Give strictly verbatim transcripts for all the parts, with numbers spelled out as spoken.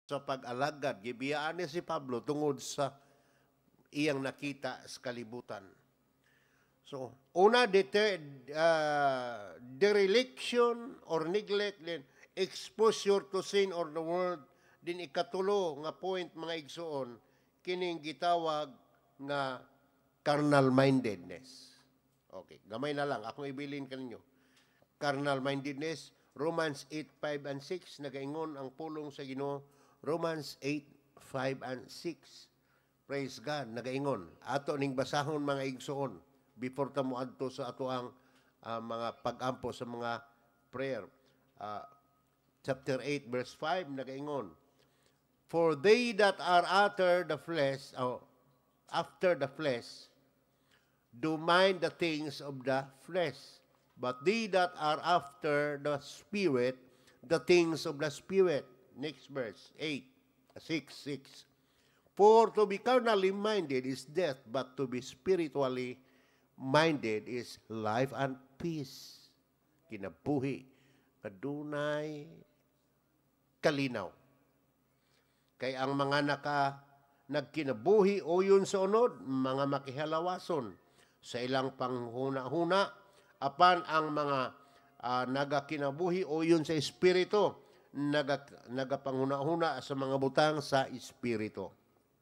sa pag-alagad. Gibiyaan ni si Pablo tungod sa iyang nakita sa kalibutan. So, una, deter, uh, dereliction or neglect, then exposure to sin or the world, din ikatulo nga point mga igsoon, kining gitawag nga carnal-mindedness. Okay, gamay na lang. Akong ibilin kaninyo. Carnal-mindedness, Romans eight, five, and six, nagaingon ang pulong sa Ginoo. Romans eight, five, and six. Praise God, nagaingon. Ato ning basahon mga igsoon before ta moadto sa ato ang uh, mga pag-ampo sa mga prayer. Uh, chapter eight, verse five, nagaingon. For they that are after the flesh, or after the flesh, do mind the things of the flesh. But they that are after the Spirit, the things of the Spirit. Next verse, eight, six, six. For to be carnally minded is death, but to be spiritually minded is life and peace. Kinabuhi, kadunay, kalinaw. Kay ang mga naka nagkinabuhi o yun sa unod, mga makihalawason sa ilang panghuna-huna, apan ang mga uh, nagakinabuhi o yun sa espiritu, naga, nagapanghuna-huna sa mga butang sa espiritu.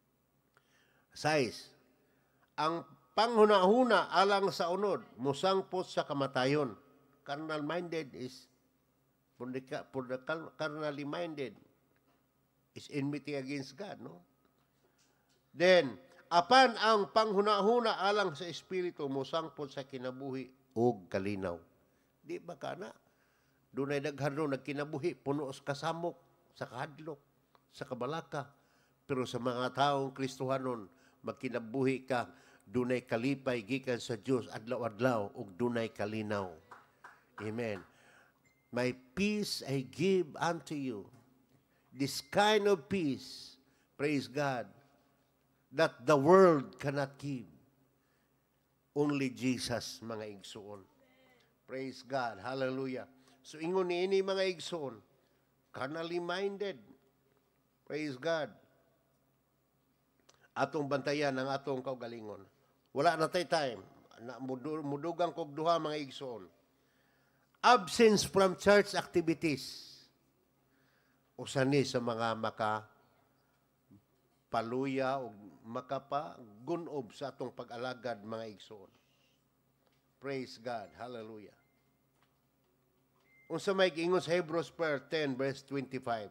Sais, ang panghuna-huna alang sa unod, musangpot sa kamatayon. Carnal-minded is, for the, for the carnally minded, is enmity against God, no? Then, apan ang panghuna-huna alang sa espiritu, musangpot sa kinabuhi o kalinaw. Di ba ka na? Doon ay nagharno, nagkinabuhi, puno sa kasamok, sa kahadlok, sa kabalaka. Pero sa mga taong Kristohanon, magkinabuhi ka, dunay kalipay gikan sa Dios adlaw-adlaw ug dunay kalinaw. Amen. My peace I give unto you. This kind of peace, praise God, that the world cannot give. Only Jesus, mga igsoon. Praise God. Hallelujah. So ingon niini mga igsoon, carnally minded. Praise God. Atong bantayan ang atong kaugalingon. Wala na tay time. Na, mudugang kog duha mga igsoon. Absence from church activities. Usani sa mga maka paluya o makapa gunob sa atong pag-alagad mga igsoon. Praise God. Hallelujah. Unsa may giingon sa Hebrews ten verse twenty-five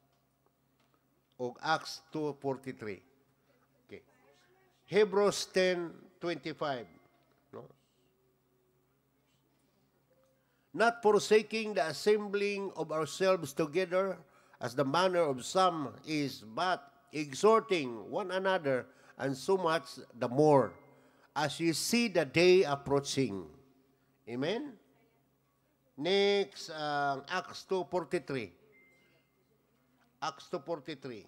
o Acts two forty-three. Hebrews ten twenty-five. No? Not forsaking the assembling of ourselves together as the manner of some is, but exhorting one another, and so much the more as you see the day approaching. Amen? Next, uh, Acts two forty-three. Acts two forty-three.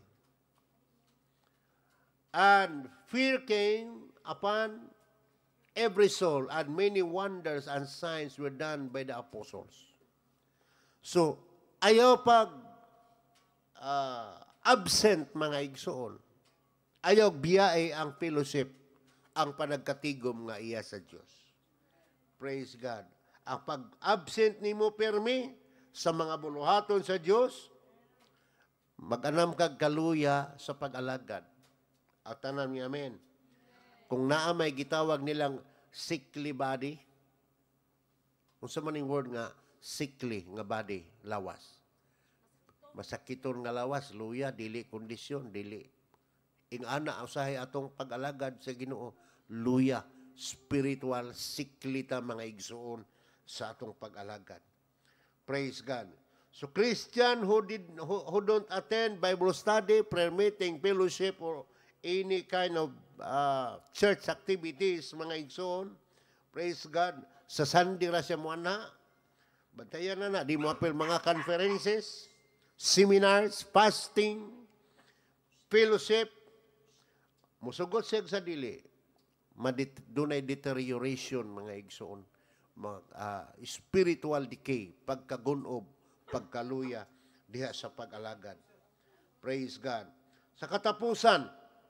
And fear came upon every soul, and many wonders and signs were done by the apostles. So, ayaw pag uh, absent mga igsoon. Ayaw biyae ang fellowship, ang panagkatigom nga iya sa Diyos. Praise God. Ang pag-absent ni mo permi sa mga buluhaton sa Diyos, mag-anam kag kaluya sa pag-alagad. At tanan niya, amen. Kung naa may gitawag nilang sickly body, kung sa maning word nga, sickly nga body, lawas. Masakiton nga lawas, luya, dili kondisyon, dili. Ing ana, usahay atong pag-alagad sa Ginoo, luya, spiritual, sickly ta mga igsoon sa atong pag-alagad. Praise God. So Christian who did who, who don't attend Bible study, prayer meeting, fellowship, or any kind of uh, church activities, mga igsoon, praise God, sa Sunday ra siya mo na, bantayan na na, di mo apel mga conferences, seminars, fasting, fellowship, musugot siya sa dili, madit, dunay deterioration, mga igsoon, mga, uh, spiritual decay, pagkagunob, pagkaluya, diha sa pag-alagad. Praise God. Sa katapusan,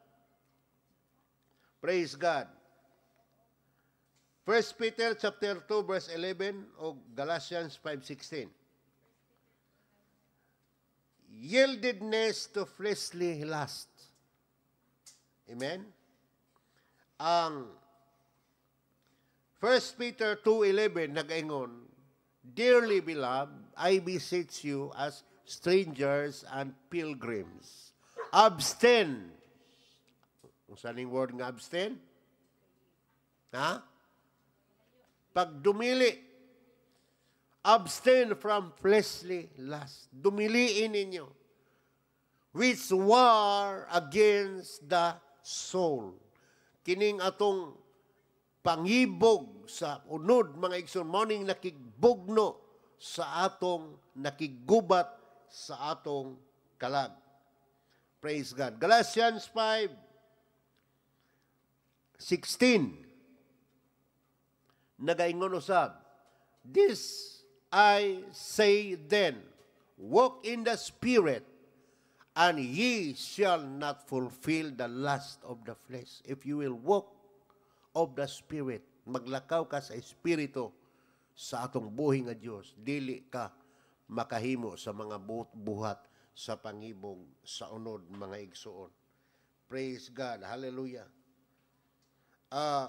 praise God. First Peter chapter two verse eleven o Galatians five sixteen. Yieldedness to fleshly lust. Amen? Ang First Peter two eleven nag-ingon, Dearly beloved, I beseech you as strangers and pilgrims, abstain. Kung saan yung word nga abstain? Ha? Pag dumili, abstain from fleshly lust. Dumiliin ninyo, which war against the soul. Kining atong pangibog sa unod, mga igsoon, morning nakigbugno sa atong nakigubat sa atong kalag. Praise God. Galatians five sixteen. Nagaingon usab, This I say then, walk in the Spirit, and ye shall not fulfill the lust of the flesh. If you will walk of the Spirit, maglakaw ka sa Espiritu sa atong buhi nga Dios, dili ka makahimo sa mga buhat sa pangibog sa unod, mga igsuon. Praise God. Hallelujah. Uh,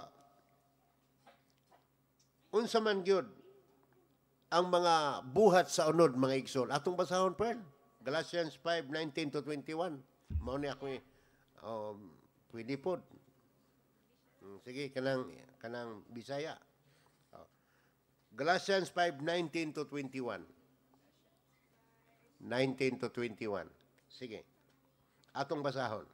unsa man gyud ang mga buhat sa unod, mga igsuon. Atong basahon pa Galatians five nineteen to twenty-one. Mao ni ako um, pwede po. Sige, kanang kanang Bisaya. Oh. Galatians five nineteen to twenty-one. nineteen to twenty-one. Sige. Atong basahon.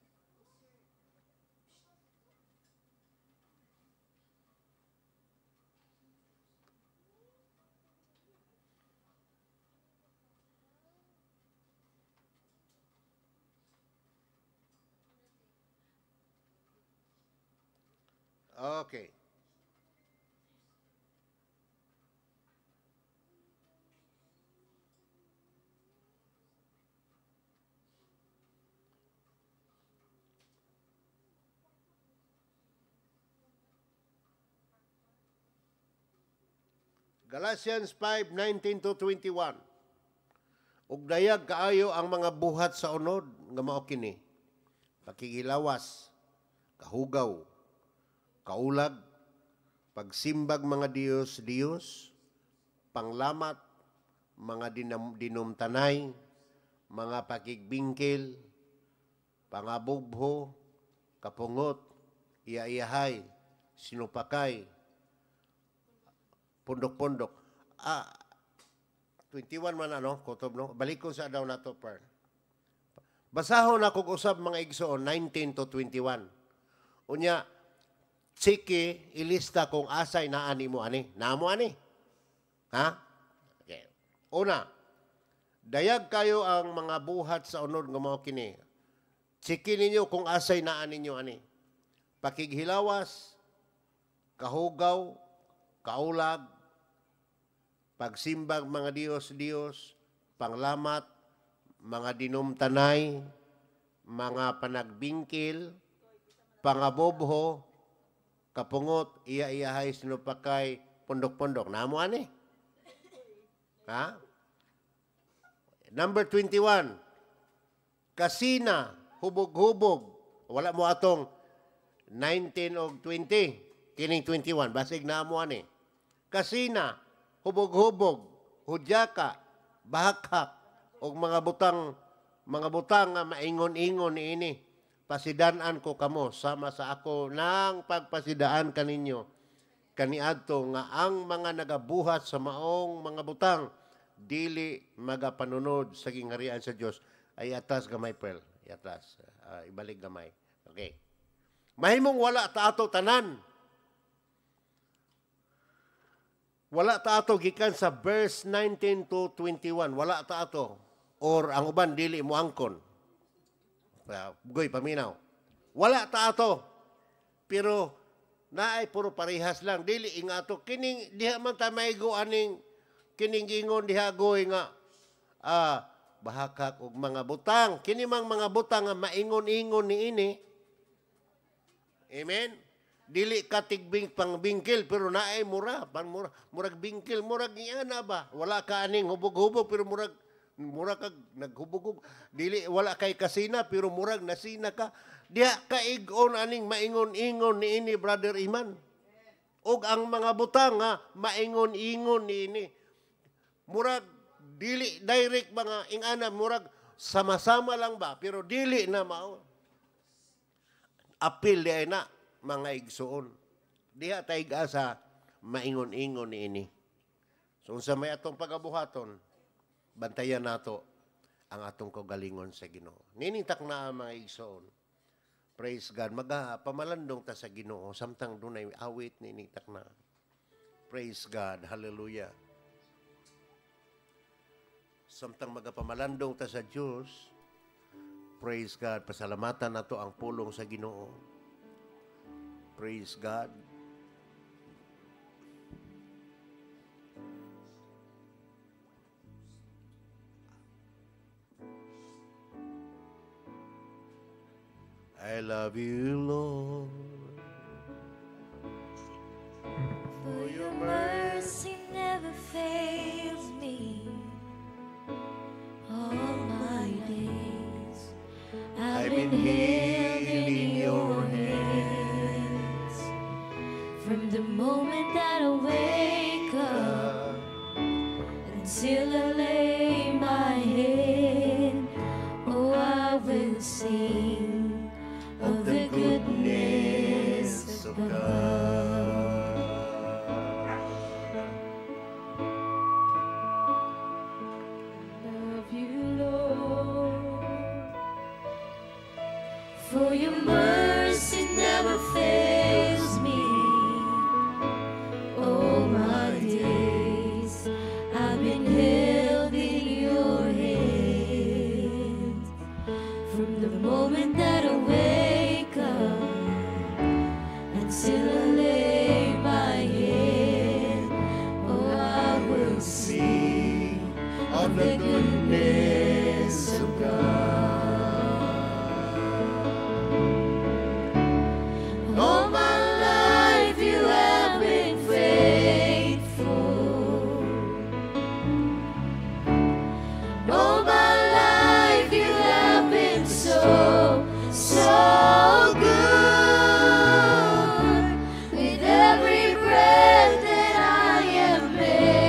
Okay. Galatians five nineteen to twenty-one. Ug dayag kaayo ang mga buhat sa unod nga mao kini: pakigilawas, kahugaw, kaulag, pagsimbag mga Diyos, Diyos, panglamat, mga dinam, dinumtanay, mga pakigbingkil, pangabubho, kapungot, iya-iyahay, sinupakay, pundok-pundok. Ah, twenty-one man ano, kutob no? Balik ko sa daw na to, per. Basahon ako usab mga igsoon, nineteen to twenty-one. Unya, sige, ilista kung asay na ani mo ani. Namo ani. Ha? Okay. Una, dayag kayo ang mga buhat sa unod nga mao kini. Sige ninyo kung asay na ani ninyo ani. Pakighilawas, kahugaw, kaulag, pagsimbag mga Diyos, Diyos, panglamat, mga dinumtanay, mga panagbingkil, pangabobho, kapungot, iya-iyahay, sinupakay, pundok-pundok. Namo ani? Ha? Number twenty-one. Kasina, hubog-hubog. Wala mo atong nineteen o twenty. Kining twenty-one. Basig namo ani. Kasina, hubog-hubog, hudyaka, bahakak, o mga butang, mga butang nga maingon-ingon ini. Pasidanan ko kamo sama sa ako nang pagpasidaan kaninyo kaniadto nga ang mga nagabuhat sa maong mga butang dili magapanunod sa gingarian sa Dios. Ay atas gamay pel, atas uh, ibalik gamay. Okay. Mahimong wala ta ato tanan. Wala ta ato gikan sa verse nineteen to twenty-one, wala ta ato or ang uban dili mo angkon. Goy, paminaw. Wala ta ato. Pero naay puro parehas lang. Dili inga ato. Kining diha man ta maigo aning kining ingon diha goy nga ah, bahakak ug mga butang. Kini mang mga butang nga maingon-ingon ni ini. Amen. Dili ka tigbing pangbingkil pero naay mura, pan mura, murag bingkil, murag iana ba? Wala ka aning hubog-hubog pero murag murag kag naghubog. Dili wala kay kasina pero murag nasina ka. Diha ka ig-on aning maingon-ingon ni ini, Brother Iman. Og ang mga butang nga maingon-ingon ni ini. Murag dili direct mga ingana, murag sama-sama lang ba pero dili na mao. Apil di ay na mga igsuon. Diha tayo asa maingon-ingon ni ini. So sa may atong pagabuhaton, bantayan nato ang atong kagalingon sa Ginoo. Ninintak na ang mga igsuon. Praise God. Magpamalandong ta sa Ginoo. Samtang dunay awit ninintak na. Praise God. Hallelujah. Samtang magpamalandong ta sa Diyos, praise God. Pasalamatan nato ang pulong sa Ginoo. Praise God. I love you, Lord, for your mercy never fails me. All my days I've been held in your hands. From the moment that I wake up until I lay my head, oh, I will sing of the goodness of God. Love you, Lord, for your mercy never fails me. All my days I've been held in your hands. From the moment that I wake up until I lay my head, oh, I will sing of the goodness of God. All my life you have been faithful. All my life you have been so, so good. With every breath that I am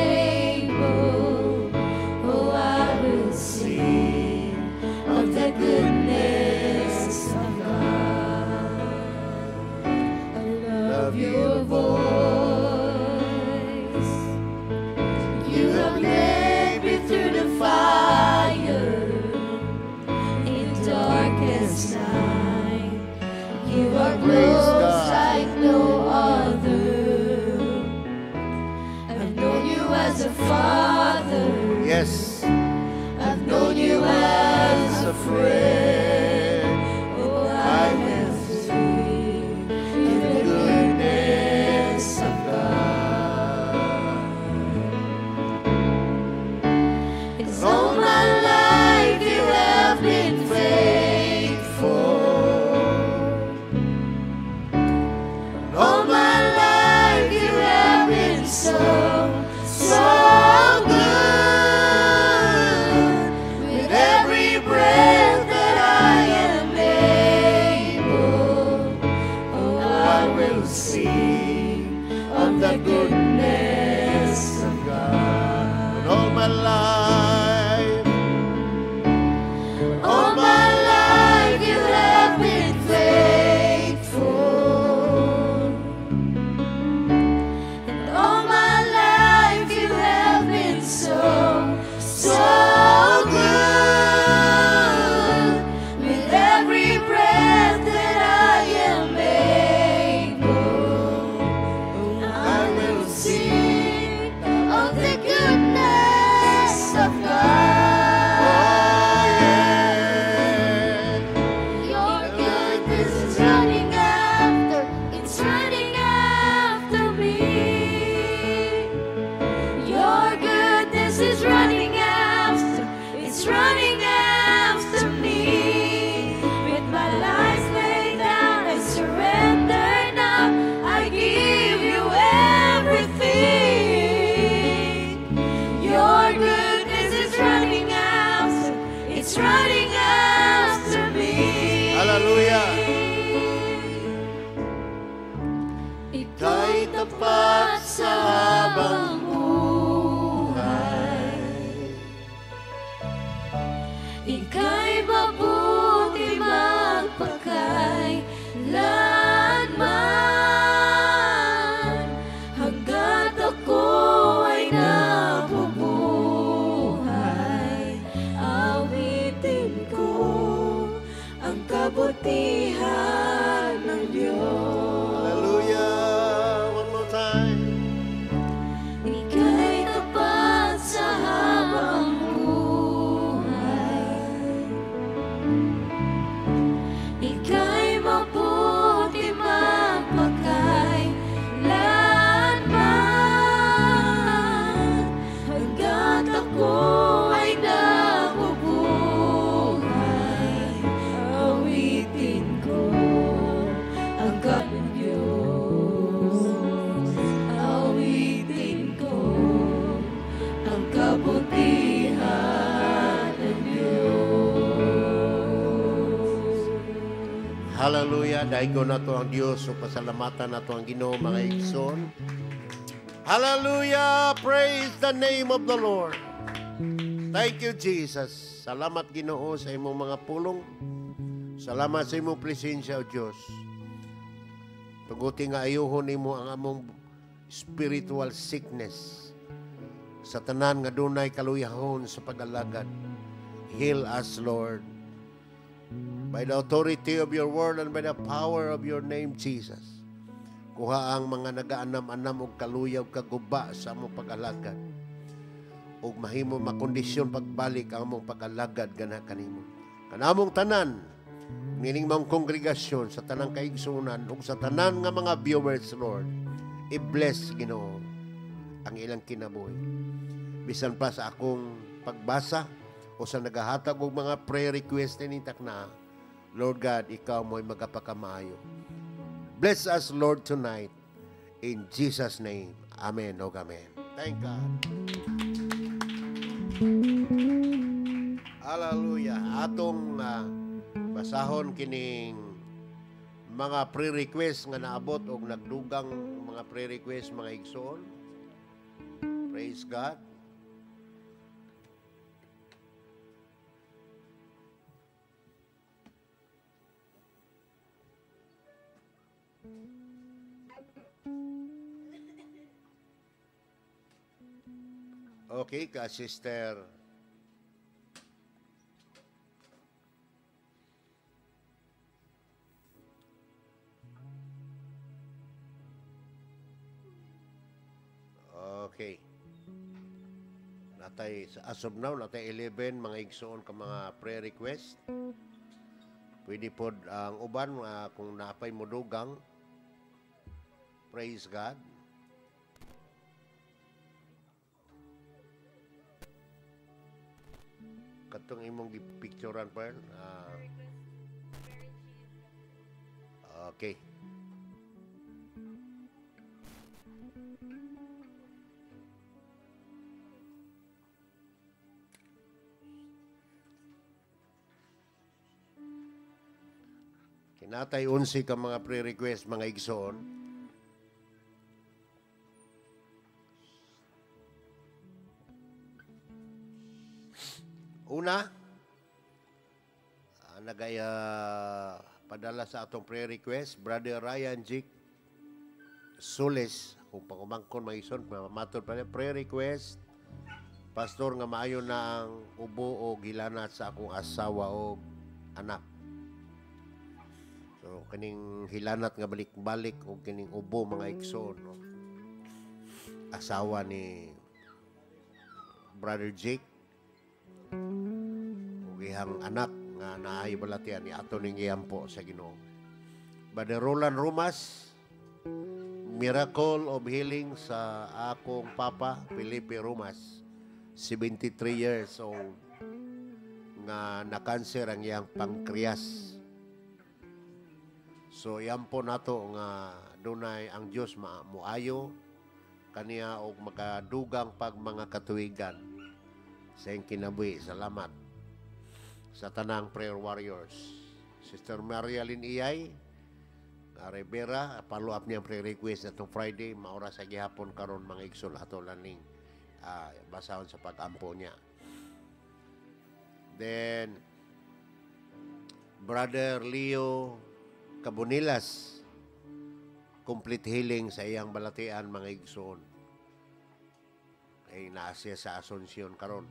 able, oh, I will sing of the goodness of God. I love your voice. You have led me through the fire in darkest night. You are close like no other. I've known you as a father. Yes. I've known you as a friend. Oh, I will sing in the goodness of God. 'Cause all my life you have been faithful. All my life you have been so, so Hallelujah. Ika'y tapat sa habang buhay. Ika'y mabuti magpakailanman. Hanggat ako ay nabubuhay, awitin ko ang kabutihan ng Diyos. Hallelujah. One more time. Ika'y tapat sa habang buhay. Ika'y mabuti magpakailanman. Hanggat ako ay nabubuhay, awitin ko ang kabutihan ng Diyos. Awitin ko ang kabutihan ng Diyos. Hallelujah. Daigo na to ang Diyos. So pasalamatan na to ang Ginoo mga igsoon. Hallelujah. Praise the name of the Lord. Thank you, Jesus. Salamat Ginoo sa imong mga pulong. Salamat sa imong presensya, O Diyos. Tuguti nga ayuhon nimo ang among spiritual sickness. Sa tanan nga dunay kaluyahon sa pag-alagad. Heal us, Lord. By the authority of your word and by the power of your name, Jesus. Kuha ang mga nagaanam-anam og kaluyaw kaguba sa among pag-alagad. Ug mahimo makondisyon pagbalik ang among pag-alagad gana kanimo. Kanamong tanan, nining mga kongregasyon sa tanang kaigsunan ug sa tanan nga mga viewers, Lord, i-bless Ginoo ang ilang kinabuhi. Bisan pa sa akong pagbasa o sa nagahatag og mga prayer request ni takna, Lord God, ikaw mo'y magapakamaayo. Bless us, Lord, tonight. In Jesus' name. Amen o amen. Thank God. Hallelujah. Atong uh, basahon kining mga pre-request nga naabot o nagdugang mga pre-request mga igsoon. Praise God. Okay, ka sister. Okay. Natay as of now natay eleven mga igsoon ka mga prayer request. Pwede pod ang uban uh, kung napay modugang. Praise God. Katong imong gipicturean pa uh, okay. Kinatay unsi ka mga pre-request mga igsoon. Una, uh, nagaya padala sa atong prayer request, Brother Ryan Jik Soles, kung pangumangkon maison, mamatod pa niya, prayer request, Pastor nga maayo na ang ubo o gilanat sa akong asawa o anak. So, kaning hilanat nga balik-balik o kaning ubo mga igsoon, no? Asawa ni Brother Jake, ugihang anak nga naay balatian ni ato ning iyampo sa Ginoo. Brother Roland Rumas, miracle of healing sa akong papa Felipe Rumas, seventy-three years old, nga na-cancer ang iyang pancreas. So iyampo nato nga dunay ang Dios maayo kaniya og makadugang pag mga katuigan sa iyang kinabuhi. Salamat sa tanang prayer warriors Sister Maria Lynn Iyay, uh, Rivera, follow up niya prayer request atong Friday, maura sa gihapon karon mga igsoon ato laning uh, basahon sa pag-ampo niya. Then, Brother Leo Cabonilas, complete healing sa iyang balatian mga igsoon. Ay naasya sa Asunsyon karon.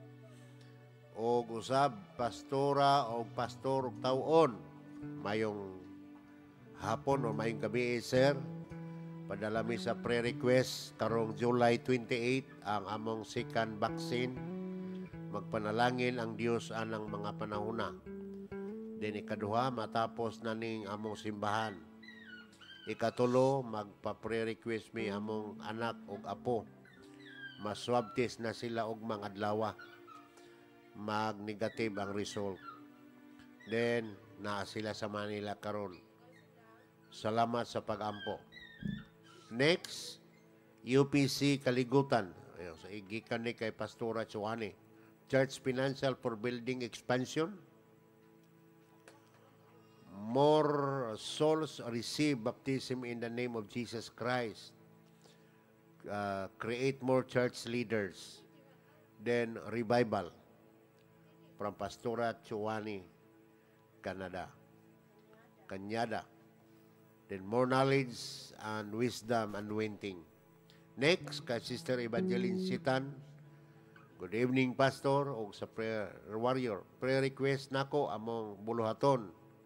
O usab pastora o pastor og taw-on mayong hapon o mayong gabi, sir, padala mi sa prayer request karong July twenty-eight ang among second vaccine. Magpanalangin ang Dios anang mga panahona. Then ikaduha, matapos na ning among simbahan. Ikatulo, magpa-prayer request mi among anak og apo. Maswab test na sila og mga adlaw. Mag-negative ang result. Then, naa sila sa Manila karon. Salamat sa pag-ampo. Next, U P C Kaligutan. Ayun, sa igikan ni kay Pastora Chuani. Church Financial for Building Expansion. More souls receive baptism in the name of Jesus Christ. Uh, create more church leaders. Then, revival. From Pastora Chuani, Canada, Kanyada. Then more knowledge and wisdom anointing. Next, kay Sister Evangeline Sitan. Good evening, Pastor. O sa prayer warrior. Prayer request nako among buluhaton.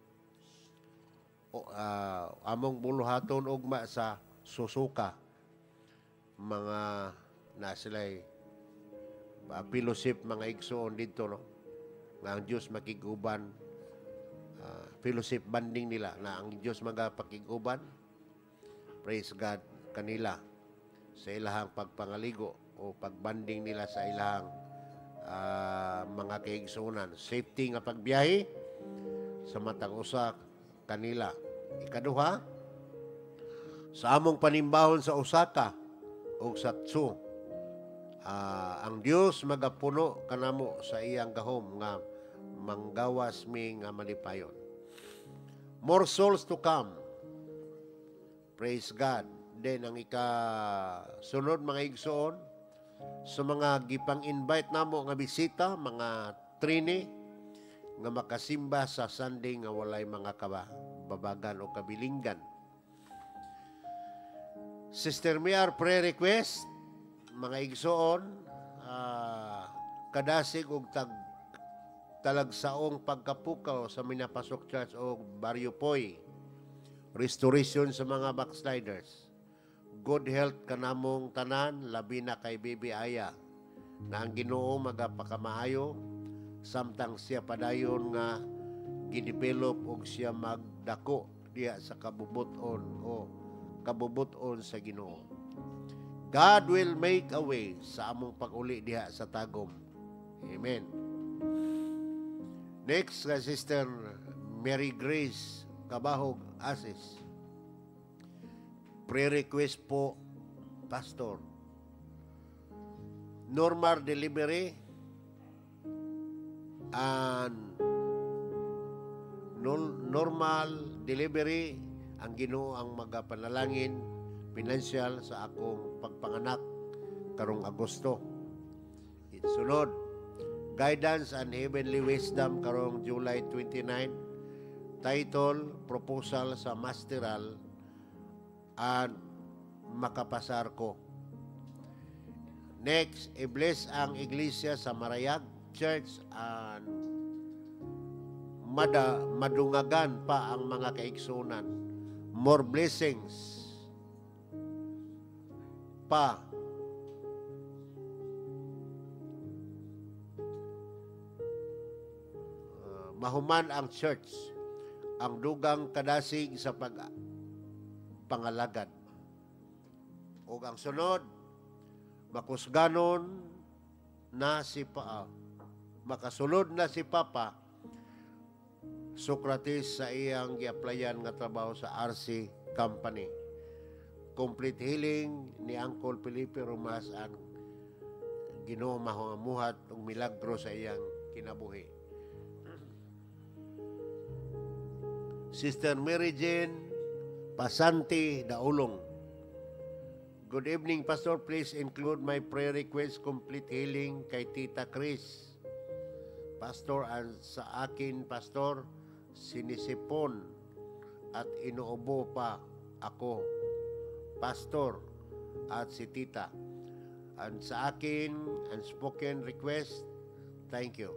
O, uh, among buluhaton ugma sa susuka. Mga na sila'y uh, fellowship, mga igsoon dito, no? Na ang Diyos makiguban, uh, fellowship banding nila, na ang Diyos magapakiguban, praise God kanila sa ilahang pagpangaligo o pagbanding nila sa ilahang uh, mga kaigsunan. Safety nga pagbiyahe sa matang usa kanila. Ikaduha, sa among panimbahon sa Osaka o sa Tsu, Uh, ang Dios magapuno kanamo sa iyang gahom nga manggawas mi nga malipayon. More souls to come. Praise God. Then ang ika sunod mga igsoon sa mga gipang-invite namo nga bisita, mga trini nga makasimba sa Sunday nga walay mga kababagan o kabilinggan. Sister Miar, prayer request. Mga igsoon, uh, kadasig og tag talagsaong pagkapukaw sa Minapasok Church o Barrio Poy. Restoration sa mga backsliders. Good health kanamong tanan, labi na kay Bibi Aya, na ang Ginoo magapakamaayo, samtang siya padayon nga gidevelop og siya magdako diya sa kabubuton o kabubuton sa Ginoo. God will make a way sa among pag-uli diha sa tagom. Amen. Next, uh, Sister Mary Grace Kabahog Asis. Prayer request po, Pastor. Normal delivery and normal delivery ang Ginoo ang magapanalangin financial sa akong pagpanganak karong Agosto. Sunod, guidance and heavenly wisdom karong July twenty-nine. Title, proposal sa masteral and makapasar ko. Next, i-bless ang iglesia sa Marayag Church and mada, madungagan pa ang mga kaigsunan. More blessings pa. Uh, mahuman ang church, ang dugang kadasig sa pag pangalagad. O ang sunod, makusganon na si pa, makasulod na si Papa Socrates sa iyang gi-applyan nga trabaho sa R C Company. Complete healing ni Uncle Felipe Romas ang Ginoo mahuamuhat og milagro sa iyang kinabuhi. Sister Mary Jane Pasanti Daulong. Good evening, Pastor. Please include my prayer request, complete healing kay Tita Chris. Pastor, at sa akin, Pastor, sinisipon at inuubo pa ako, Pastor, at si Tita. And sa akin, unspoken request, thank you.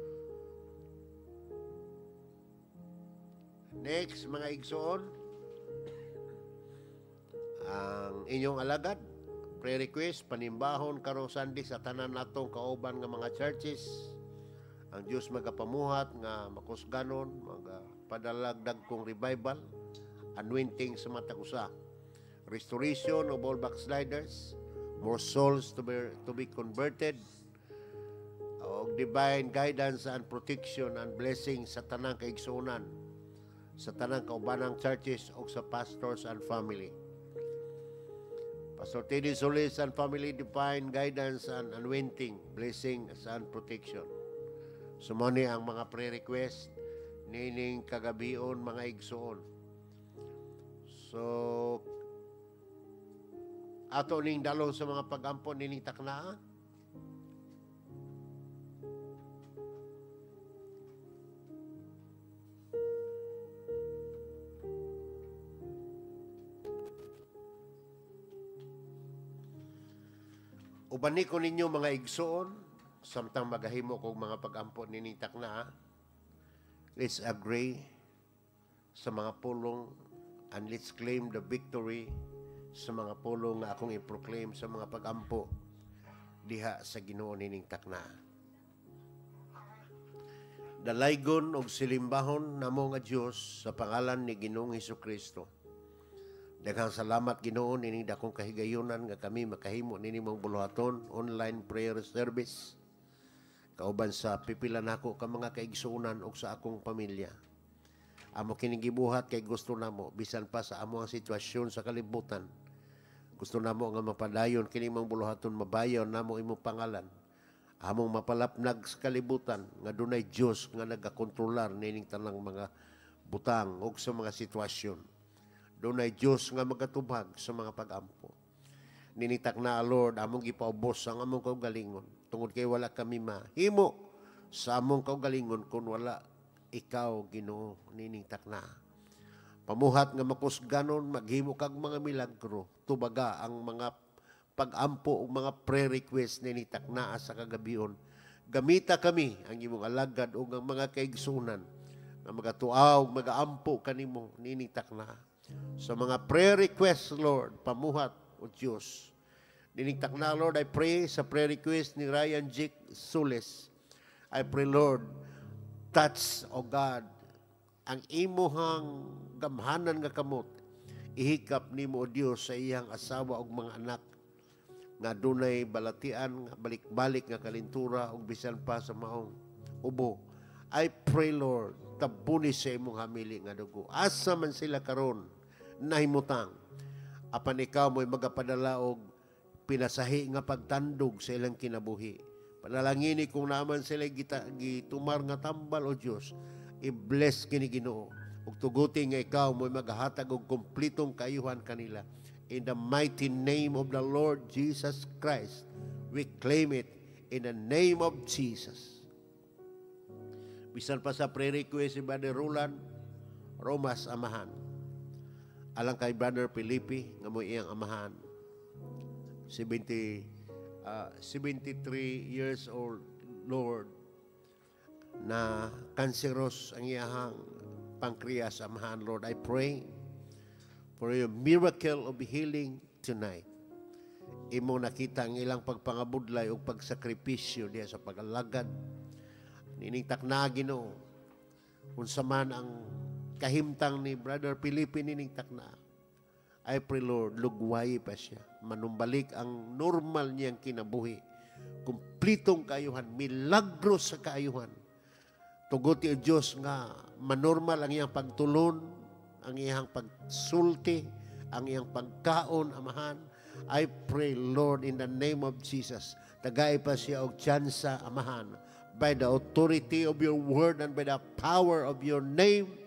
Next, mga igsoon, ang inyong alagad, prayer request, panimbahon karo Sunday sa tanan natong kauban nga mga churches. Ang Diyos magapamuhat nga makusganon, magapadalagdag kong revival, anointing sa matag usa, restoration of all backsliders, more souls to be, to be converted, o divine guidance and protection and blessing sa tanang kaigsunan, sa tanang kaubanang churches o sa pastors and family. Pastor Teddy Solis and family, divine guidance and anointing, blessing and protection. Sumani ang mga prayer request nining kagabion, mga igsoon. So, ato ning dalong sa mga pag-ampon nining taknaa. Ubani ko ninyo mga igsoon, samtang magahimo kong mga pag-ampon nining takna, let's agree sa mga pulong and let's claim the victory sa mga pulong nga akong i-proclaim sa mga pag-ampo diha sa Ginoo nining takna. Dalaygon og silimbahon namo nga Dios sa pangalan ni Ginoong Hesukristo. Daghang salamat Ginoo nining dakong kahigayunan nga kami makahimo nini mong buluhaton online prayer service. Kauban sa pipila nako ka mga kaigsuunan og sa akong pamilya. Amo kining gibuhat kay gusto namo bisan pa sa amo ang sitwasyon sa kalibutan. Gusto namo nga mapadayon kini mong buluhaton, mabayon namo imong pangalan. Among mapalapnag sa kalibutan nga dunay Dios nga nagakontrolar nining tanang mga butang og sa mga sitwasyon. Dunay Dios nga magatubag sa mga pag-ampo. Ninitak na, Lord, among gipaubos ang among kaugalingon. Tungod kay wala kami mahimo sa among kaugalingon kung wala ikaw, Ginoo, ninitak na. Pamuhat nga makusganon, maghimo kag mga milagro. Tubaga ang mga pag-ampo o mga prayer request ninitak na sa kagabion. Gamita kami ang imong alagad o ang mga kaigsunan na magatuaw, mag-aampo kanimo ninitak na. Sa mga prayer requests, Lord, pamuhat o Diyos. Ninigtak na, Lord, I pray sa prayer request ni Ryan Jake Sules. I pray, Lord, touch, O God, ang imuhang gamhanan nga kamot. Ihikap ni mo, O Diyos, sa iyang asawa o mga anak nga dunay balatian, balik-balik nga kalintura o bisan pa sa maong ubo. I pray, Lord, tabuni sa imong hamili nga dugo. Asa man sila karon nahimutang. Apan ikaw mo'y magapadala og pinasahi nga pagtandog sa ilang kinabuhi. Panalangini kung naman sila gita, gitumar nga tambal o Diyos, i-bless kini Ginoo. Ug tuguti nga ikaw mo'y maghatag og kumplitong kaayuhan kanila. In the mighty name of the Lord Jesus Christ, we claim it in the name of Jesus. Bisan pa sa prayer request si Brother Roland Romas amahan. Alang kay Brother Felipe nga mo iyang amahan. seventy, uh, seventy-three years old, Lord, na cancerous ang iyang pancreas amahan. Lord, I pray for your miracle of healing tonight. Imo nakita ang ilang pagpangabudlay o pagsakripisyo diya sa pag-alagad. Niningtak na Ginoo, unsa man ang kahimtang ni Brother Felipe niningtak na. I pray, Lord, lugway pa siya. Manumbalik ang normal niyang kinabuhi. Kumplitong kaayuhan, milagro sa kaayuhan. Tugot ti Diyos nga manormal ang iyang pagtulon, ang iyang pagsulti, ang iyang pagkaon, amahan. I pray, Lord, in the name of Jesus, tagay pa siya og tsansa, amahan, by the authority of your word and by the power of your name,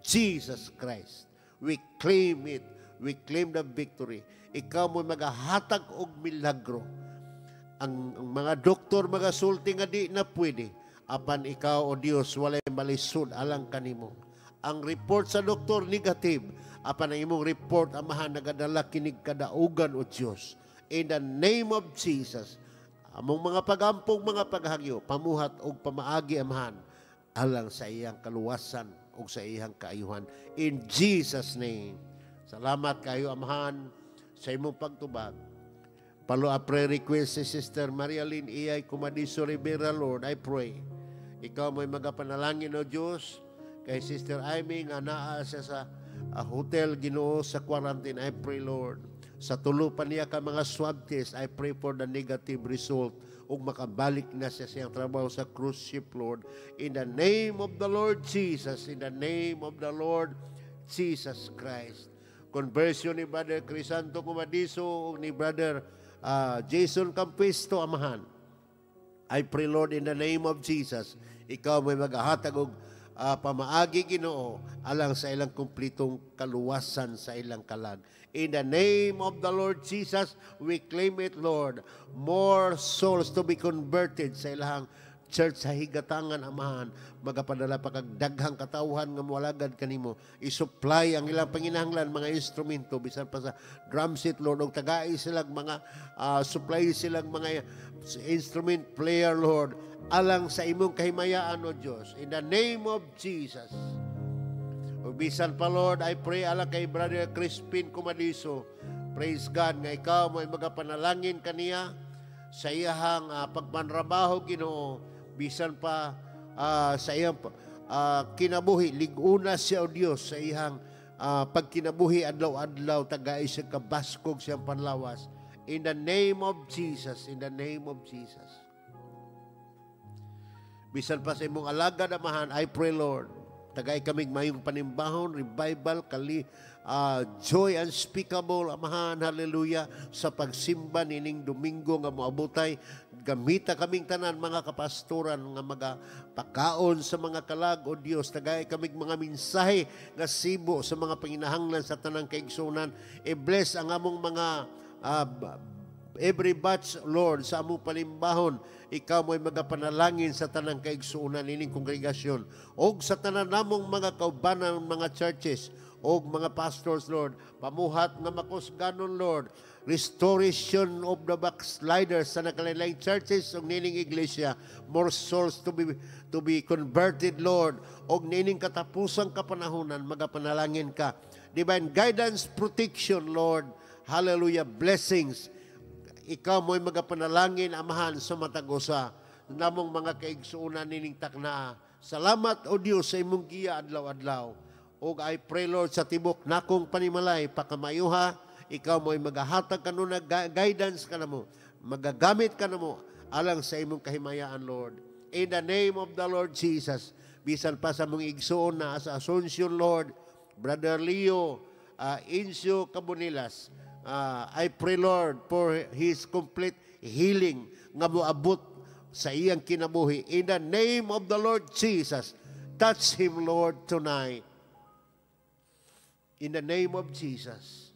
Jesus Christ. We claim it. We claim the victory. Ikaw mo magahatag og milagro. Ang, ang mga doktor, mga sulti nga di na pwede. Apan ikaw, o Dios, walay malisod alang kanimo. Ang report sa doktor, negative. Apan ang imong report, amahan, nagadala kinig kadaugan, o Dios. In the name of Jesus, among mga pagampong, mga paghagyo, pamuhat o pamaagi, amahan, alang sa iyang kaluwasan o sa iyang kaayuhan. In Jesus' name. Salamat kayo, amahan, sa imong pagtubag. Palo a prayer request si Sister Maria Lynn Iyay Kumadiso Rivera, Lord, I pray. Ikaw mo'y magapanalangin, o Diyos, kay Sister Amy nga naa siya sa uh, hotel Ginoo sa quarantine. I pray, Lord. Sa tulo pa niya ka mga swab test, I pray for the negative result ug makabalik na siya siyang trabaho sa cruise ship, Lord. In the name of the Lord Jesus, in the name of the Lord Jesus Christ. Conversion ni Brother Crisanto Kumadiso ug ni Brother uh, Jason Campisto, amahan. I pray, Lord, in the name of Jesus, ikaw may maghahatag og uh, pamaagi, Ginoo, alang sa ilang kumplitong kaluwasan sa ilang kalag. In the name of the Lord Jesus, we claim it, Lord. More souls to be converted sa ilang church sa higatangan, amahan. Magapadala pa kag daghang katawhan nga moalagad kanimo. I-supply ang ilang panginahanglan, mga instrumento, bisan pa sa drum set, Lord, og tagai silang mga uh, supply silang mga instrument player, Lord, alang sa imong kahimayaan, o Diyos. In the name of Jesus. O bisan pa, Lord, I pray alang kay Brother Crispin Kumadiso. Praise God, nga ikaw mo ay magapanalangin kaniya sa iyahang uh, pagmanrabaho, Ginoo. Bisan pa uh, sa iyang uh, kinabuhi, liguna siya, o Diyos, sa iyang uh, pagkinabuhi adlaw-adlaw, tagay siya kabaskog siyang panlawas. In the name of Jesus, in the name of Jesus. Bisan pa sa imong alagad, amahan, I pray, Lord, tagay kaming mayong panimbahon, revival, kali, uh, joy unspeakable, amahan, hallelujah, sa pagsimba nining Domingo nga moabutay. Gamita kaming tanan, mga kapastoran, nga magapakaon sa mga kalag, o Diyos, tagay kaming mga mensahe nga sibo sa mga panginahanglan sa tanang kaigsunan. I-bless ang among mga uh, every batch, Lord, sa among panimbahon. Ikaw mo'y magapanalangin sa tanang kaigsuunan nining kongregasyon o sa tanan namong mga kaubanan, mga churches o mga pastors, Lord. Pamuhat nga makusganon, Lord. Restoration of the backsliders sa nakalain churches o nining iglesia. More souls to be to be converted, Lord. O nining katapusang kapanahunan, magapanalangin ka. Divine guidance, protection, Lord. Hallelujah. Blessings. Ikaw mo'y magapanalangin, amahan, sa matagosa namong mga kaigsuunan nining takna. Salamat, O Diyos, sa imong giya adlaw-adlaw. O I pray, Lord, sa tibok nakong panimalay, pakamayuha, ikaw mo'y magahatag ka nun na guidance ka na mo, magagamit ka na mo, alang sa imong kahimayaan, Lord. In the name of the Lord Jesus, bisan pa sa mong igsuon na sa Asuncion, Lord, Brother Leo, uh, Incio Cabonilas, Uh, I pray, Lord, for his complete healing nga moabot sa iyang kinabuhi. In the name of the Lord Jesus, touch him, Lord, tonight. In the name of Jesus.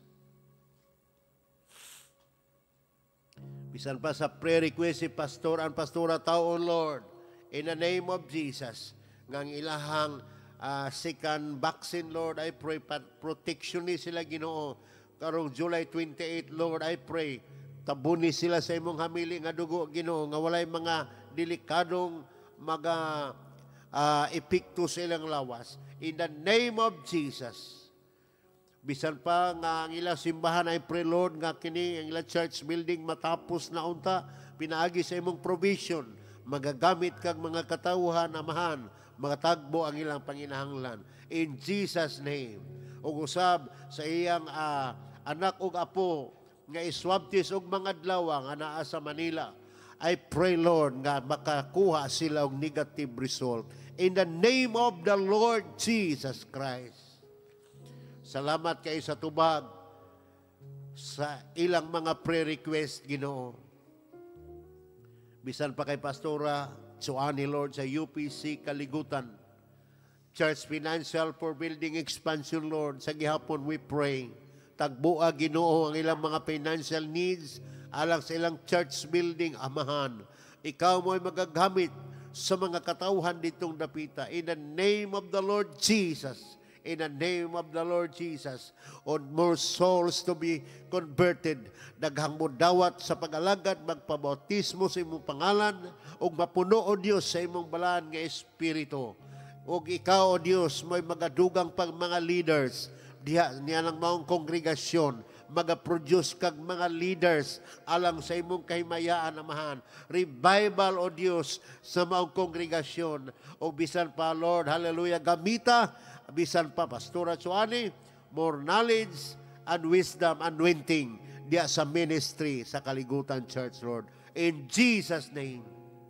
Bisan pa sa prayer request si Pastor and Pastora taon, Lord, in the name of Jesus, nga ang ilahang uh, second vaccine, Lord, I pray, protection ni sila, Ginoo. Karong July twenty-eighth, Lord, I pray, tabuni sila sa imong hamili nga dugo, Ginoo, nga walay mga delikadong mga uh, epekto sa ilang lawas. In the name of Jesus. Bisan pa nga ang ilang simbahan, I pray, Lord, nga kini ang ilang church building matapos na unta, pinaagi sa imong provision, magagamit kag mga katawhan, amahan, magatagbo ang ilang panginahanglan. In Jesus' name. Ug usab sa iyang uh, anak ug apo nga iswab test og mga adlaw nga naa sa Manila, I pray, Lord, nga makakuha sila og negative result. In the name of the Lord Jesus Christ. Salamat kayo sa tubag sa ilang mga prayer request, Ginoo. Bisan pa kay Pastora Joanny, Lord, sa U P C Kaligutan. church financial for building expansion, Lord. Sa gihapon, we pray. Tagbu'a, Ginoo, ang ilang mga financial needs, alang sa ilang church building, Amahan. Ikaw mo'y magagamit sa mga katauhan ditong dapita. In the name of the Lord Jesus. In the name of the Lord Jesus, on more souls to be converted, daghang mo dawat sa pag-alagad, magpabautismo sa imong pangalan, ug mapuno o Dios sa imong balaan nga espiritu. Ug ikaw o Dios, may magadugang pag mga leaders, diha niya lang maong kongregasyon, magaproduce kag mga leaders alang sa imong kahimayaan, Amahan. Revival o Dios sa maong kongregasyon. O bisan pa, Lord, hallelujah, gamita, bisan pa, Pastora Chuani, more knowledge and wisdom, anointing diya sa ministry sa Kaligutan Church, Lord. In Jesus' name.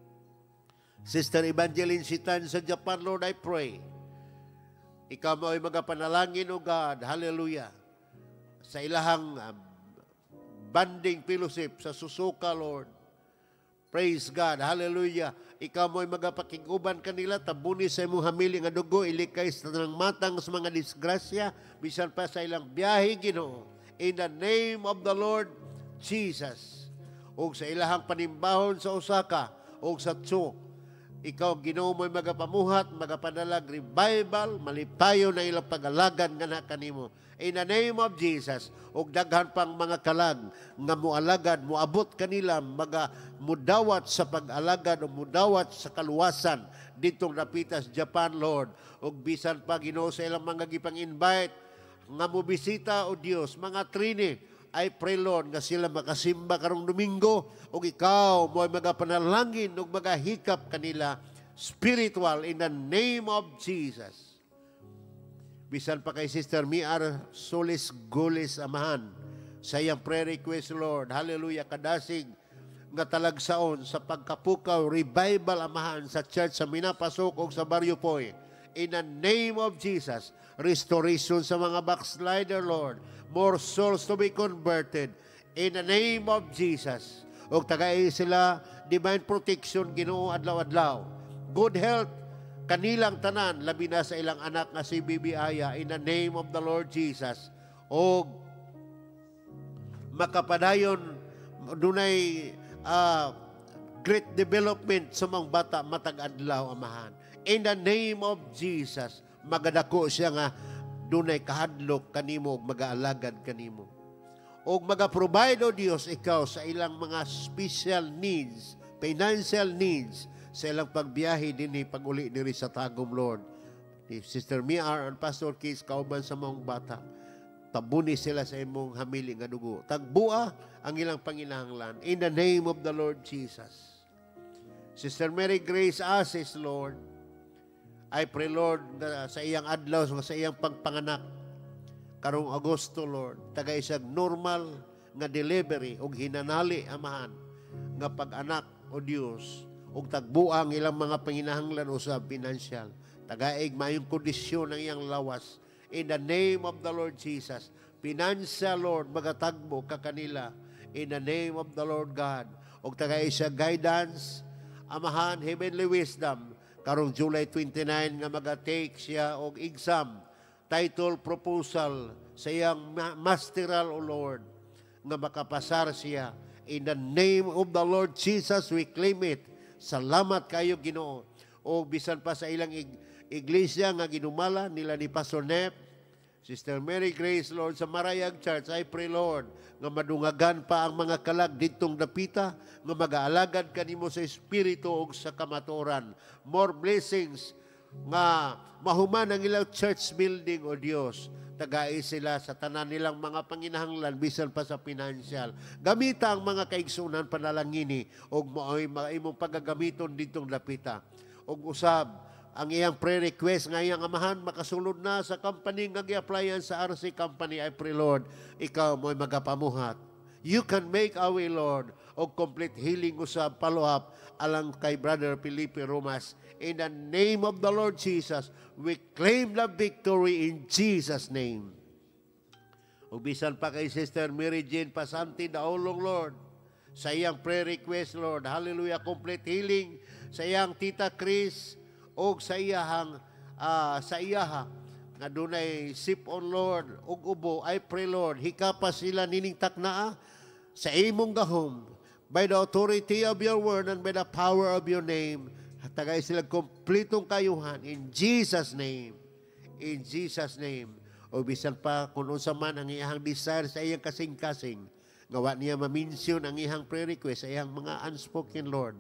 Sister Evangeline Sitan sa Japan, Lord, I pray. Ikaw mo ay magapanalangin, O God, hallelujah, sa ilahang um, banding fellowship sa Susuka, Lord. Praise God, hallelujah. Ikaw mo'y magapakiguban kanila, tabuni sa imong hamili nga dugo, ilikay sa tanang matang sa mga disgrasya, bisan pa sa ilang biyahe, Ginoo. In the name of the Lord Jesus. O sa ilahang panimbahon sa Osaka, o sa Tso, ikaw, Ginoo, mo'y magapamuhat, magapadalag revival, malipayo na ilang pag-alagan nga na kanimo. In the name of Jesus, og daghan pang mga kalag nga mualagad, muabot kanila, maga mudawat sa pag-alagad o mudawat sa kaluwasan ditong napitas Japan, Lord. Og bisan pa, Ginoo, sa ilang mga gipang-invite nga mubisita, o Dios, mga trini, I pray, Lord, nga sila makasimba karong Domingo, o ikaw mo'y magapanalangin o magahikap kanila spiritual in the name of Jesus. Bisan pa kay Sister Miar Solis Gulis, Amahan, sa iyang prayer request, Lord, hallelujah, kadasig nga talagsaon sa pagkapukaw, revival, Amahan, sa church sa Minapasok o sa Barrio Poy. In the name of Jesus, restoration sa mga backslider, Lord, more souls to be converted. In the name of Jesus, o tagay sila divine protection, Ginoo, adlaw-adlaw, good health kanilang tanan, labi na sa ilang anak nga si Bibi Aya, in the name of the Lord Jesus. O makapadayon dunay uh, great development sa mga bata matag adlaw, Amahan. In the name of Jesus, magadako siya nga dunay kahadlok kanimo ug magaalagad kanimo. O maga-provide, O Dios, ikaw sa ilang mga special needs, financial needs, sa ilang pagbiyahe din ni pag-uli diri sa Tagum, Lord. Sister Miar and Pastor Keith, kauban sa mga bata, tabuni sila sa imong hamili nga dugo. Tagbua ang ilang panginahanglan. In the name of the Lord Jesus. Sister Mary Grace Asis, Lord, I pray, Lord, na sa iyang adlaw, sa iyang pagpanganak, karong Agosto, Lord, tagay isang normal nga delivery o hinanali, Amahan, nga pag-anak, O Diyos, ug tagbuang ilang mga panginahanglan usab financial. Tagaig mayong kondisyon ng iyang lawas. In the name of the Lord Jesus, financial, Lord, magatagbo ka kanila. In the name of the Lord God. Ug tagaig sa guidance, Amahan, heavenly wisdom, karong July twenty-nine nga maga-take siya og exam, title proposal sa iyang masteral, O Lord, nga makapasar siya. In the name of the Lord Jesus, we claim it. Salamat kayo, Ginoo. O bisan pa sa ilang ig- iglesia nga ginumala nila ni Pastor Nep, Sister Mary Grace, Lord, sa Marayag Church, I pray, Lord, nga madungagan pa ang mga kalag ditong dapita, nga mag-aalagad kanimo sa espiritu o sa kamatuoran. More blessings nga mahuman ang ilang church building, O Dios. Tagai sila sa tanan nilang mga panginahanglan, bisan pa sa financial. Gamita ang mga kaigsunan panalangini o imong pagagamiton ditong dapita. O usab, ang iyang prayer request nga iyang Amahan, makasulod na sa company nga gi-applyan sa R C Company. I pray, Lord, ikaw mo'y magapamuhat. You can make a way, Lord, o complete healing usab, follow-up, alang kay Brother Felipe Romas. In the name of the Lord Jesus, we claim the victory in Jesus' name. Ubisan pa kay Sister Mary Jane Pasanti Daulong, Lord, sa iyang prayer request, Lord, hallelujah, complete healing sa iyang Tita Chris o sa iyang ah, sa iyaha nga dunay sip on Lord ug ubo. I pray Lord, hikapa sila nining taknaa sa imong gahom by the authority of your word and by the power of your name. Tagay sila kompletong kayuhan in Jesus name. In Jesus name. O bisan pa kung unsa man ang iyang desire sa iyang kasing-kasing, gawa niya ma-mention ang iyang prayer request sa iyang mga unspoken Lord.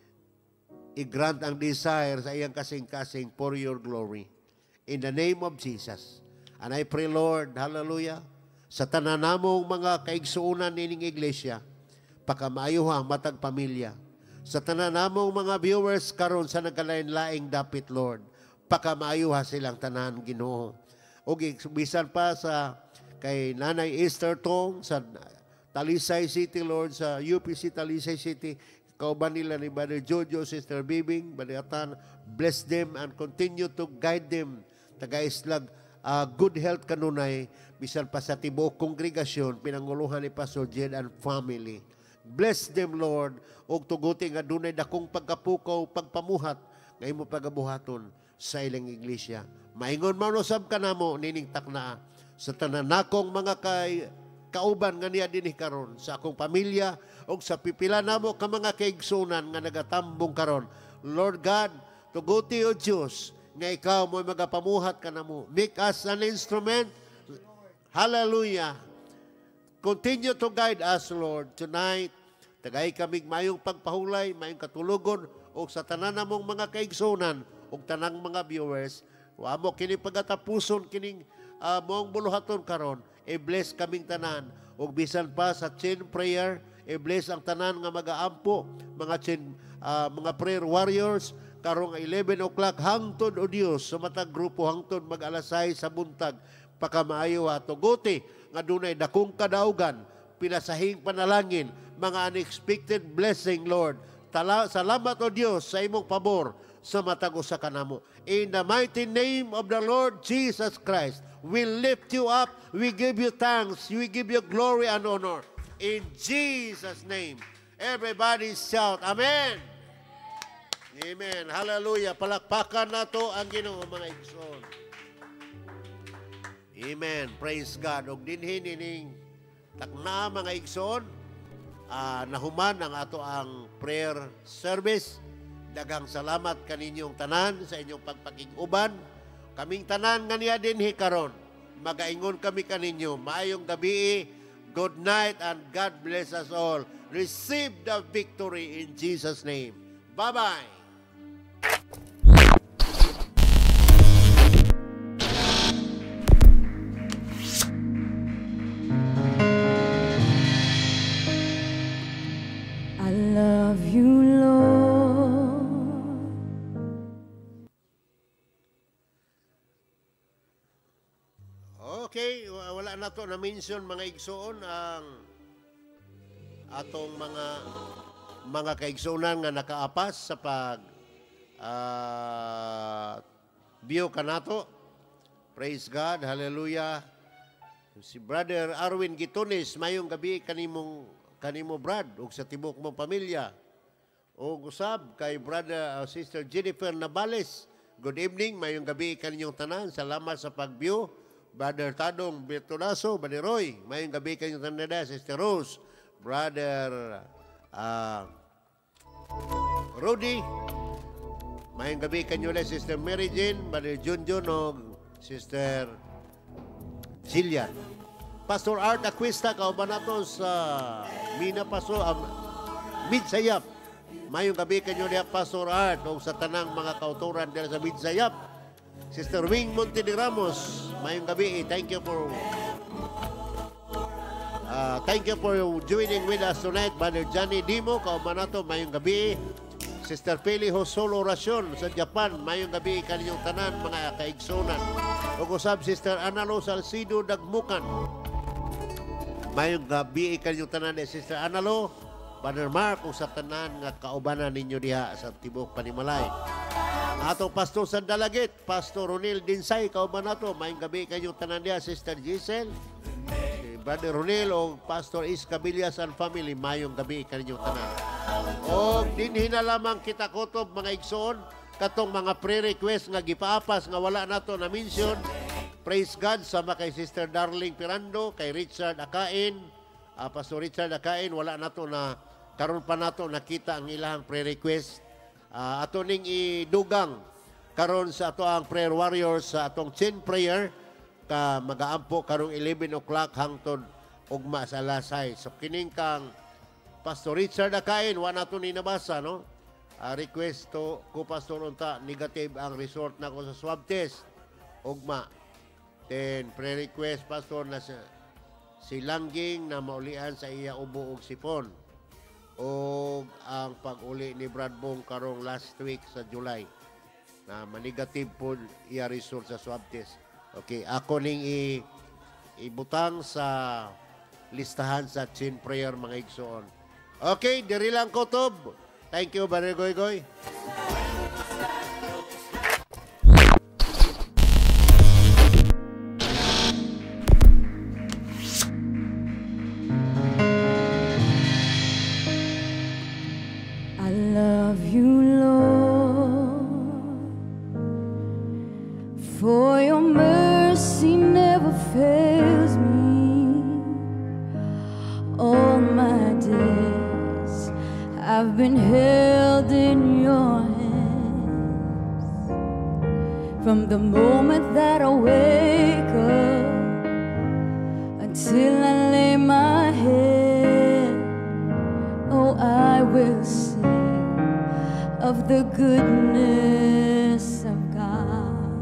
I-grant ang desire sa iyang kasing-kasing for your glory. In the name of Jesus. And I pray Lord, hallelujah, sa tanan namong mga kaigsuunan nining iglesia, pakamayuha matag pamilya. Sa tanan namong mga viewers karon sa nagkalain-laing dapit Lord, pakamayuha silang tanan Ginoo. O bisan pa sa kay Nanay Esther Tong sa Talisay City Lord, sa U P C Talisay City, kauban nila ni Brother Jojo, Sister Bibing, Brother Atan, bless them and continue to guide them. Taga-islag uh, good health kanunay, bisan pa sa tibuok kongregasyon, pinanguluhan ni Pastor Jed and family. Bless them, Lord, o tuguti nga dunay dakong pagkapukaw, pagpamuhat, nga imo pagabuhaton sa ilang iglesia. Maingon manusab ka namo nining takna sa tanan nakong mga kay kauban nga niya dinhi karon sa akong pamilya o sa pipila namo ka mga kaigsunan nga nagatambong karon. Lord God, tuguti o Diyos, nga ikaw mo'y magapamuhat ka namo. Make us an instrument. Hallelujah. Continue to guide us, Lord, tonight. Tagay kaming mayong pagpahulay, mayong katulugon, o sa tanan namong mga kaigsunan, o tanang mga viewers, wa mo kini pagatapuson kining uh, moong buluhaton karon, i-bless kaming tanan, o bisan pa sa chain prayer, i-bless ang tanan nga mag-aampo, mga chain, uh, mga prayer warriors, karong eleven o'clock hangtod o Dios sa matag grupo hangtod mag-alasay sa buntag pakamaayo ato guti nga dunay dakong kadaugan pinasahing panalangin mga unexpected blessing Lord. Tala, salamat o Dios sa imong pabor sa matag usa kanamo. In the mighty name of the Lord Jesus Christ, we lift you up, we give you thanks, we give you glory and honor. In Jesus' name, everybody shout Amen. Amen. Hallelujah. Palakpakan na to ang Ginoo mga igsoon. Amen. Praise God. Og dinhi nining takna mga igsoon, uh, nahuman ang ato ang prayer service. Daghang salamat kaninyong tanan sa inyong pagpakiguban. Kaming tanan nga niya dinhi karon. Magaingon kami kaninyo. Maayong gabi. Good night and God bless us all. Receive the victory in Jesus' name. Bye-bye. I love you, Lord. Okay, wala na to na-mention mga igsoon ang atong mga mga kaigsunan nga nakaapas sa pag uh, view kanato. Praise God, hallelujah. Si Brother Arwin Gitones, mayong gabi kanimong kanimo Brad ug sa tibok mong pamilya. O usab kay Brother uh, Sister Jennifer Nabales. Good evening, mayong gabi kaninyong tanan. Salamat sa pag-view. Brother Tadong Bertolaso, Brother Roy, mayong gabi kaninyong tanan. Sister Rose, Brother uh, Rudy, mayong gabi kanyo na Sister Mary Jane, Brother Junjun o Sister Jillian. Pastor Art Aquista, kauban nato sa Mina Paso, um, Midsayap. Mayong gabi kanyo niya Pastor Art o sa tanang mga kauturan dito sa Midsayap. Sister Wing Monte de Ramos, mayong gabi. Thank you for uh, thank you for joining with us tonight. Brother Johnny Dimo, kauban nato, mayong gabi. Sister Peli Hosolo Rasyon sa Japan, mayong gabi kaninyong tanan mga kaigsunan. O kusab Sister Analo Salcido Dagmukan, mayong gabi kaninyong tanan ni Sister Analo, Brother Mark o sa tanan nga kaubanan ninyo diha sa tibok Panimalay. Atong Pastor Sandalagit, Pastor Ronel Dinsay, kauban nato, mayong gabi kaninyong tanan diha Sister Giselle, Brother Ronel o Pastor Iscabillas and family, mayong gabi kaninyong tanan. O dinhi na lamang kita kutob mga igsoon katong mga prayer request nga gipaapas nga wala nato na mention. Praise God sama kay Sister Darling Pirando, kay Richard Akain, uh, Pastor Richard Akain, wala nato na karon pa nato nakita ang ilang prayer request. Uh, ato ning idugang karon sa ato ang prayer warriors sa atong chain prayer ka magaampo karong eleven o'clock hangtod ugma sa alasay. So kining kang Pastor Richard Akain, wa nato ni nabasa, no? Uh, request to ko Pastor unta negative ang result na ko sa swab test ugma. Then prayer request Pastor na sa si Langging na maulian sa iya ubo ug sipon o ang pag-uli ni Brad Bong karong last week sa July na manigative po iya result sa swab test. Okay, ako ning i ibutang sa listahan sa chain prayer mga igsoon. Okay, diri lang ko tob. Thank you, Brother Goy Goy. I love you, Lord, for your mercy never fails me. All my days I've been held in your hands. From the moment that I wake up until I lay my head, oh, I will sing of the goodness of God.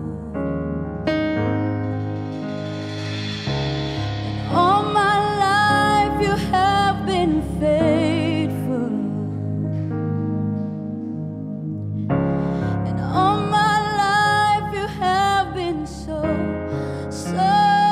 And all my life you have been faithful. And all my life you have been so, so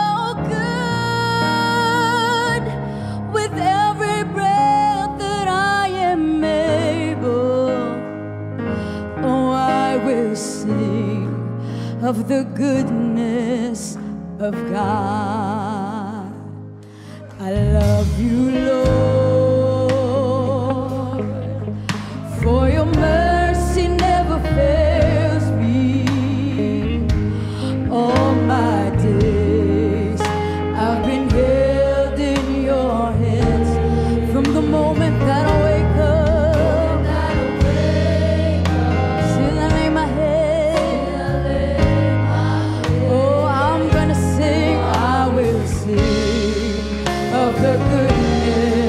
good. With every breath that I am able, oh, I will sing of the goodness of God. I love you, Lord, for your mercy never fails me. All my days I've been held in your hands. From the moment that I wake up till I lay my head, oh, I'm gonna sing, I will sing of the goodness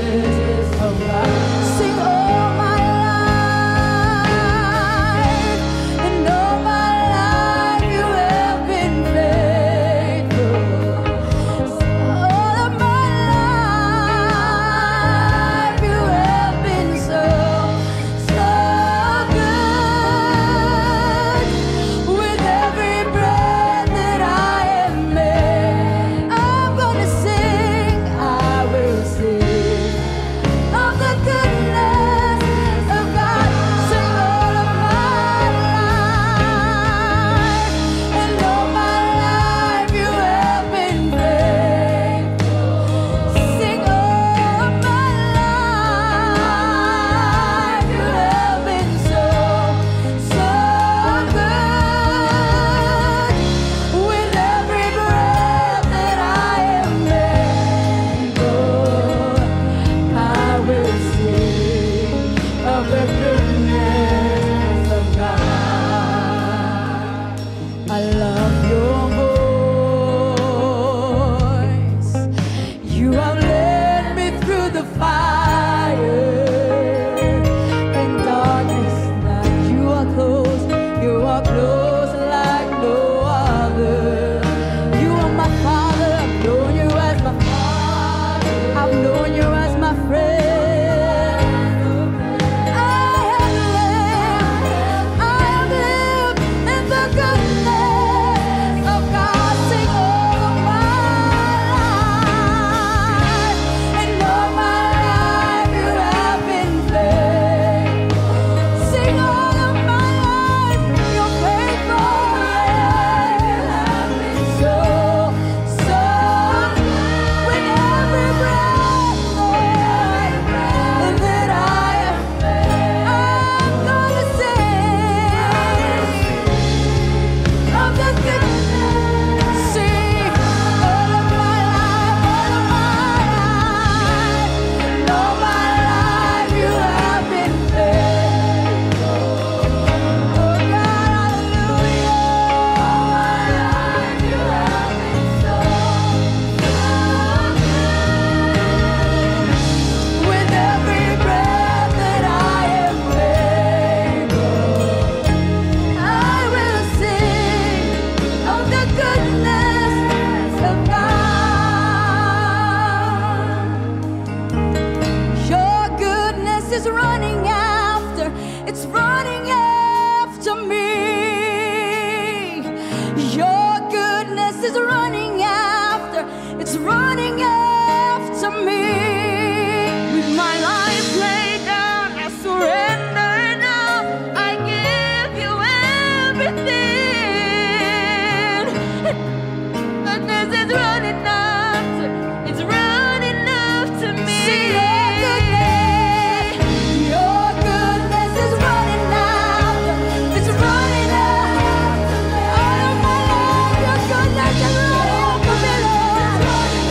is running after me. With my life laid down, I surrender now. I give you everything. Goodness is running after, it's running after me. See your goodness, your goodness is running after, it's running after me. All of my life, your goodness is running after me, Lord.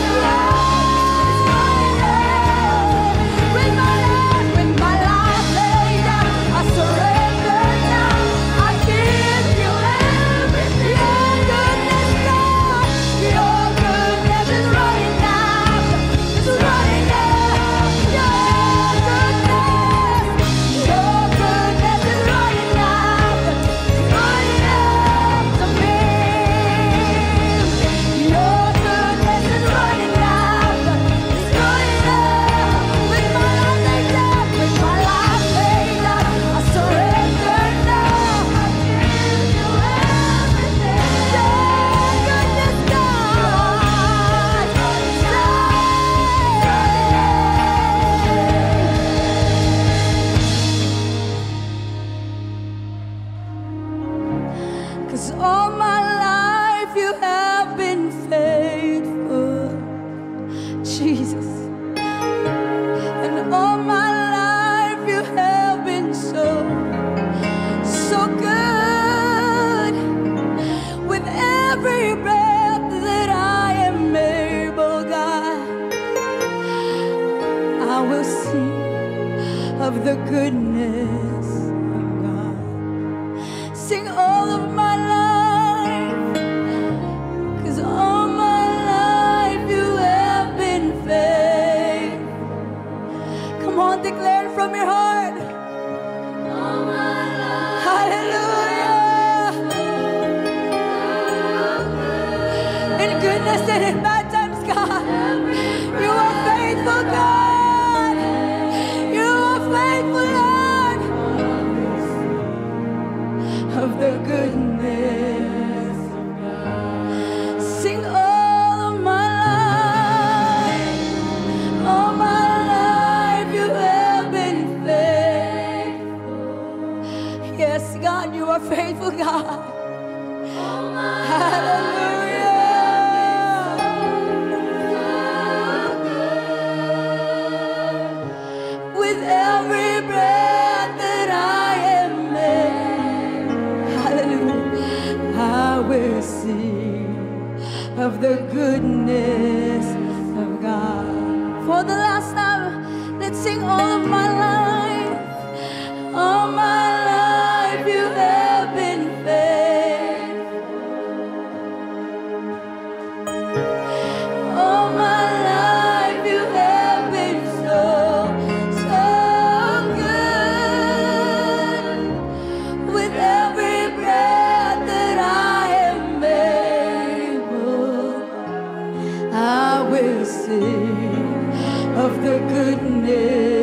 With my life, with my life laid down, I surrender now. I give you everything. Your goodness, God, your goodness is running after, it's running after. Your goodness, your goodness is running after, it's running after me. Your goodness is running after, it's running after. With my life laid down, with my life laid down, I surrender now. I give you everything. Your goodness, God, 'cause all my life you have been faithful, Jesus. And all my life you have been so, so good. With every breath that I am able, God, I will sing of the goodness of God. Sing all of my life, 'cause all my life you have been faithful. Come on, declare it from your heart. All my life. Hallelujah. In goodness and in bad times, God, you are faithful, God. You are faithful, Lord. Of the goodness of God. Sing all of my life, all my life you have been faithful. Yes, God, you are faithful, God. Hallelujah. With every breath that I am made, hallelujah, I will sing of the goodness of God. For the last time, let's sing all of my life. All my life you have been faithful. All my life you have been so, so good. With every breath that I am able, I will sing of the goodness